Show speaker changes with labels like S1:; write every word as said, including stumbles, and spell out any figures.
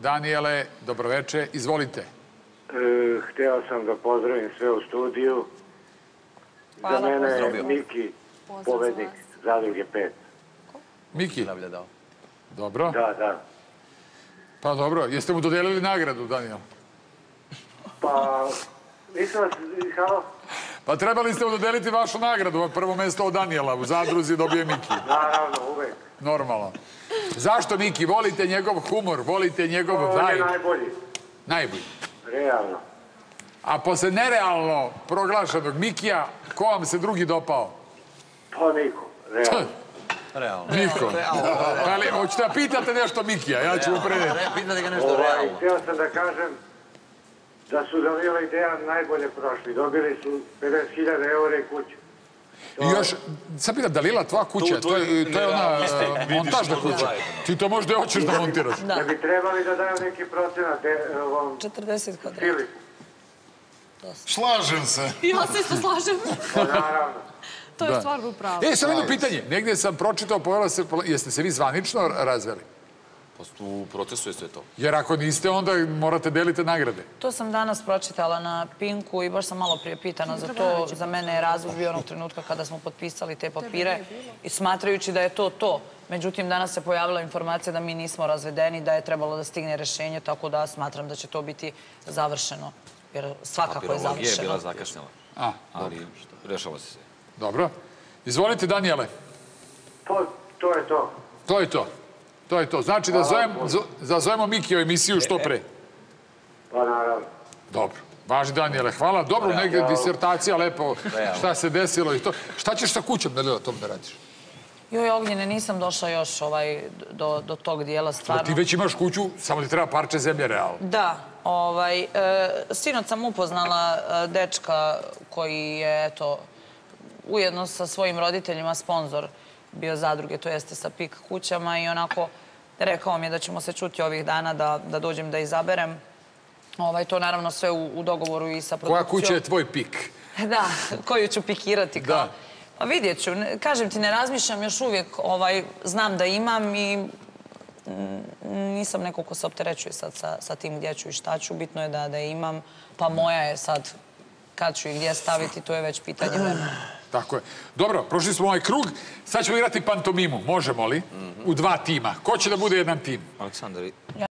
S1: Danijele, dobroveče, izvolite.
S2: Hteo sam da pozdravim sve u studiju. Za mene je Miki pobednik Zadruge pet.
S1: Miki? Dobro.
S2: Da, da.
S1: Pa dobro, jeste mu dodelili nagradu, Danijel?
S2: Pa, nisam vas, halo?
S1: Pa trebali ste mu dodeliti vašu nagradu, prvo mesto od Danijela, u Zadruzi dobije Miki.
S2: Naravno, uvek.
S1: Normalno. Zašto, Miki? Volite njegov humor, volite njegov vibe?
S2: On je najbolji.
S1: Najbolji.
S2: Realno.
S1: A posle nerealno proglašenog Mikija, ko vam se drugi dopao?
S2: Pa niko, realno.
S3: Realno.
S1: Niko. Ali, hoćete da pitate nešto Mikija, ja ću uprediti.
S3: Pitate ga nešto realno.
S2: Hteo sam da kažem da su Danila i Dejan najbolje prošli. Dobili su pedeset hiljada eura i kuću.
S1: I još, sad pitam, Dalila, tvoja kuća, to je ona montažna kuća. Ti to možda hoćeš da montiraš.
S2: Da bi trebali da daju neki procenat
S4: četrdeset kvadrata.
S2: Filipu.
S5: Slažem se.
S4: Ja se isto slažem.
S2: Pa naravno.
S4: To je stvarno pravo.
S1: E, samo jedno pitanje. Negdje sam pročitao, pojavila se, jeste se vi zvanično razveli?
S3: U procesu je sve to.
S1: Jer ako niste, onda morate deliti nagrade.
S4: To sam danas pročitala na Pinku i baš sam malo prije pitana za to. Za mene je razlog bio onog trenutka kada smo potpisali te papire i smatrajući da je to to. Međutim, danas se pojavila informacija da mi nismo razvedeni, da je trebalo da stigne rješenje, tako da smatram da će to biti završeno. Jer svakako je završeno.
S3: Je bila zakašnjela, ali rešava se sve.
S1: Dobro. Izvolite, Danijele.
S2: To je to.
S1: To je to. To je to. Znači da zovemo Miki u emisiju što pre.
S2: Pa naravno.
S1: Dobro. Važi, Danijele. Hvala. Dobro, negdje disertacija, lepo. Šta se desilo i to. Šta ćeš sa kućom, Danijela, tom da radiš?
S4: Joj, Ognjene, nisam došla još do tog dijela, stvarno.
S1: Ti već imaš kuću, samo ti treba parče zemlje, realno.
S4: Da. Sinoć sam upoznala dečka koji je, eto, ujedno sa svojim roditeljima sponzor bio zadruge, to jeste sa Pik kućama i onako rekao mi je da ćemo se čuti ovih dana da dođem da izaberem. To naravno sve u dogovoru i sa produkcijom.
S1: Koja kuća je tvoj Pik?
S4: Da, koju ću pikirati kao. Pa vidjet ću. Kažem ti, ne razmišljam još uvijek, znam da imam i nisam neko ko se opterećuje sad sa tim gdje ću i šta ću. Bitno je da je imam, pa moja je sad kad ću i gdje staviti, to je već pitanje vremena.
S1: Tako je. Dobro, prošli smo ovaj krug. Sad ćemo igrati pantomimu. Možemo li? U dva tima. Ko će da bude jedan tim?
S3: Aleksandar.